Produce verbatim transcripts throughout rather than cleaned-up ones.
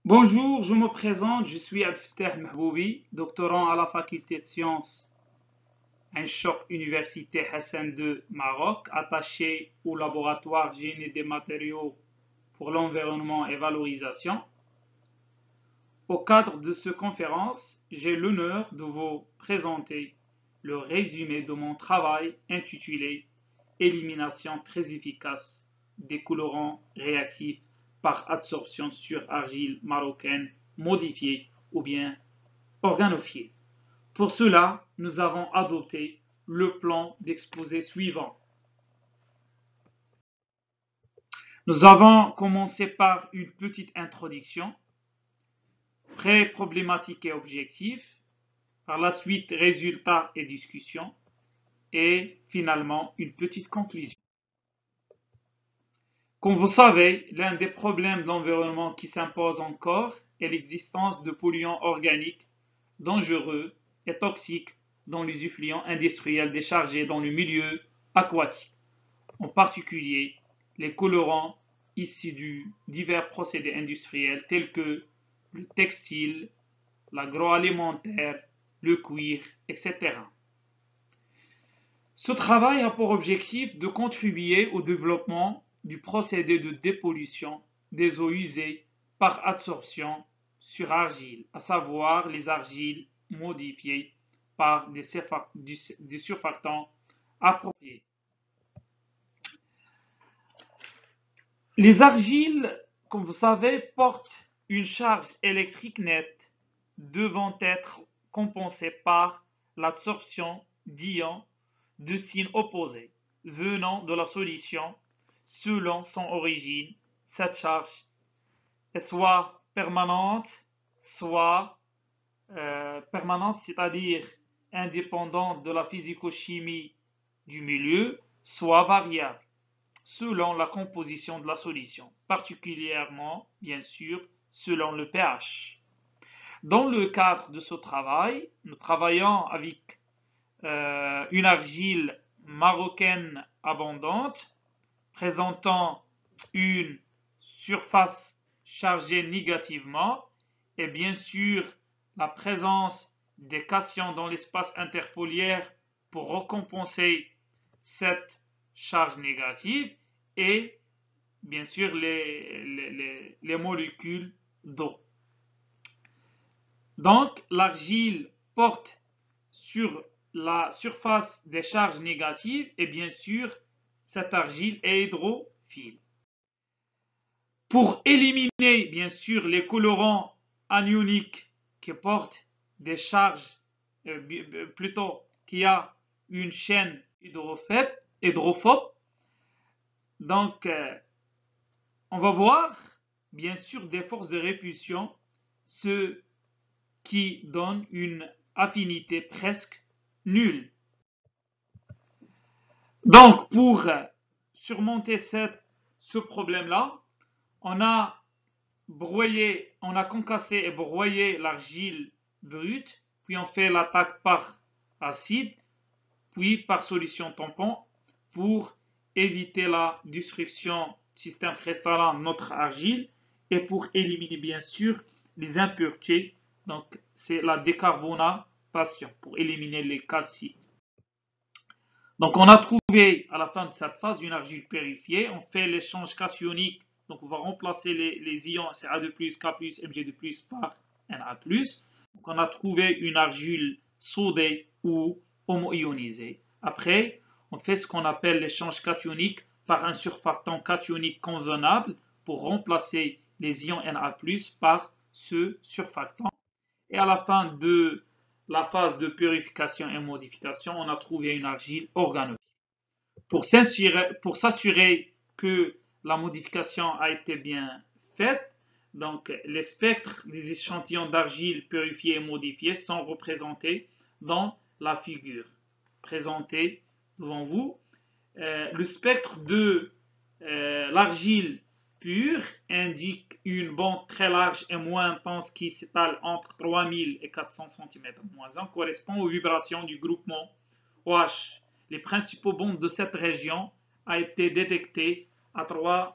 Bonjour, je me présente, je suis Abdelfatah Mahboubi, doctorant à la faculté de sciences Ain Choc Université Hassan deux Maroc, attaché au laboratoire Génie des matériaux pour l'environnement et valorisation. Au cadre de cette conférence, j'ai l'honneur de vous présenter le résumé de mon travail intitulé Élimination très efficace des colorants réactifs par adsorption sur argile marocaine modifiée ou bien organophilie. Pour cela, nous avons adopté le plan d'exposé suivant. Nous avons commencé par une petite introduction, pré-problématique et objectif, par la suite résultats et discussions, et finalement une petite conclusion. Comme vous savez, l'un des problèmes de l'environnement qui s'impose encore est l'existence de polluants organiques dangereux et toxiques dans les effluents industriels déchargés dans le milieu aquatique, en particulier les colorants issus de divers procédés industriels tels que le textile, l'agroalimentaire, le cuir, et cetera. Ce travail a pour objectif de contribuer au développement du procédé de dépollution des eaux usées par adsorption sur argile, à savoir les argiles modifiées par des, des surfactants appropriés. Les argiles, comme vous savez, portent une charge électrique nette devant être compensée par l'absorption d'ions de signes opposés venant de la solution selon son origine. Cette charge est soit permanente, soit euh, permanente, c'est-à-dire indépendante de la physico-chimie du milieu, soit variable, selon la composition de la solution, particulièrement, bien sûr, selon le pH. Dans le cadre de ce travail, nous travaillons avec euh, une argile marocaine abondante, présentant une surface chargée négativement et bien sûr la présence des cations dans l'espace interfoliaire pour recompenser cette charge négative et bien sûr les, les, les, les molécules d'eau. Donc l'argile porte sur la surface des charges négatives et bien sûr cette argile est hydrophile. Pour éliminer bien sûr les colorants anioniques qui portent des charges, euh, plutôt qui a une chaîne hydrophobe, donc euh, on va voir bien sûr des forces de répulsion, ce qui donne une affinité presque nulle. Donc, pour surmonter cette, ce problème-là, on a broyé, on a concassé et broyé l'argile brute, puis on fait l'attaque par acide, puis par solution tampon pour éviter la destruction du système cristalin de notre argile et pour éliminer bien sûr les impuretés. Donc, c'est la décarbonation pour éliminer les calcites. Donc, on a trouvé à la fin de cette phase une argile purifiée. On fait l'échange cationique. Donc, on va remplacer les, les ions C A deux plus, K plus, M G deux plus par Na plus. Donc, on a trouvé une argile soudée ou homo-ionisée. Après, on fait ce qu'on appelle l'échange cationique par un surfactant cationique convenable pour remplacer les ions Na plus par ce surfactant. Et à la fin de la phase de purification et modification, on a trouvé une argile organophilie. Pour s'assurer que la modification a été bien faite, donc les spectres des échantillons d'argile purifiés et modifiés sont représentés dans la figure présentée devant vous. Euh, le spectre de euh, l'argile pure indique une bande très large et moins intense qui s'étale entre trois mille et quatre cents centimètres moins un, correspond aux vibrations du groupement O H. Les principaux bonds de cette région ont été détectés à trois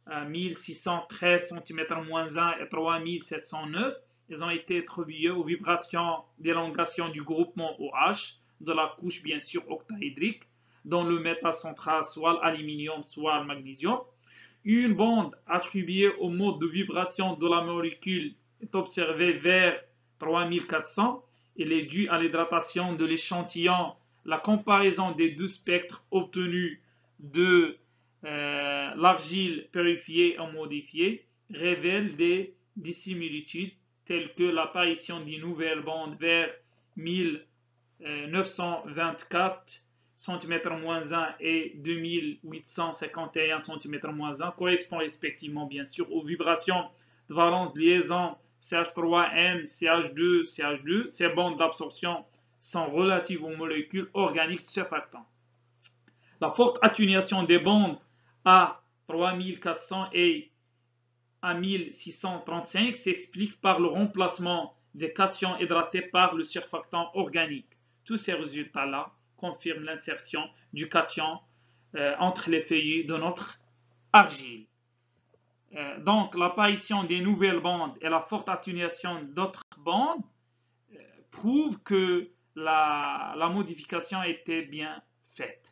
mille six cent treize centimètres moins un et trois mille sept cent neuf. Ils ont été attribués aux vibrations d'élongation du groupement O H, de la couche bien sûr octaédrique, dont le métal central soit l'aluminium, soit le magnésium. Une bande attribuée au mode de vibration de la molécule est observée vers trois mille quatre cents. Elle est due à l'hydratation de l'échantillon. La comparaison des deux spectres obtenus de euh, l'argile purifiée et modifiée révèle des dissimilitudes telles que l'apparition d'une nouvelle bande vers mille neuf cent vingt-quatre centimètres moins un et deux mille huit cent cinquante et un centimètres moins un correspond respectivement bien sûr aux vibrations de valence de liaison C H trois N, C H deux, C H deux. Ces bandes d'absorption sont relatives aux molécules organiques de surfactants. La forte atténuation des bandes à trois mille quatre cents et à mille six cent trente-cinq s'explique par le remplacement des cations hydratées par le surfactant organique. Tous ces résultats-là confirment l'insertion du cation euh, entre les feuillets de notre argile. Euh, donc, l'apparition des nouvelles bandes et la forte atténuation d'autres bandes euh, prouvent que la, la modification était bien faite.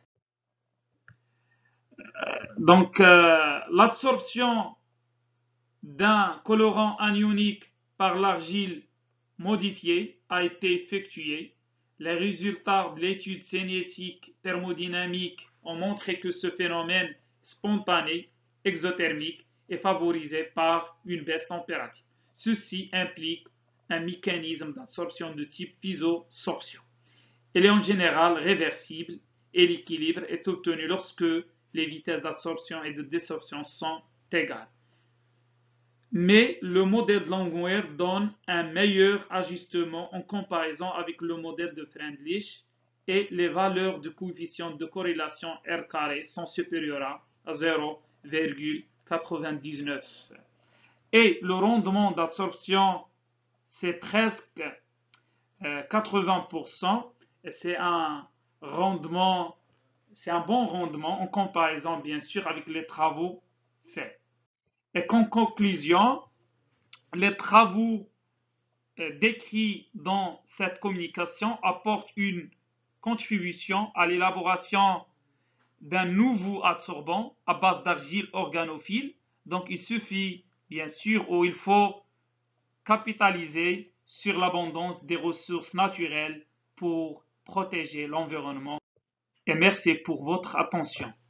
Euh, donc, euh, l'absorption d'un colorant anionique par l'argile modifiée a été effectuée. Les résultats de l'étude cinétique thermodynamique ont montré que ce phénomène spontané, exothermique, est favorisé par une baisse température. Ceci implique un mécanisme d'absorption de type physosorption. Elle est en général réversible et l'équilibre est obtenu lorsque les vitesses d'absorption et de désorption sont égales. Mais le modèle de Langmuir donne un meilleur ajustement en comparaison avec le modèle de Freundlich et les valeurs de coefficient de corrélation R carré sont supérieures à zéro virgule quatre-vingt-dix-neuf. Et le rendement d'absorption, c'est presque quatre-vingts pour cent. Et c'est un rendement, c'est un bon rendement en comparaison bien sûr avec les travaux faits. Et qu'en conclusion, les travaux décrits dans cette communication apportent une contribution à l'élaboration d'un nouveau adsorbant à base d'argile organophile. Donc il suffit bien sûr ou il faut capitaliser sur l'abondance des ressources naturelles pour protéger l'environnement. Et merci pour votre attention.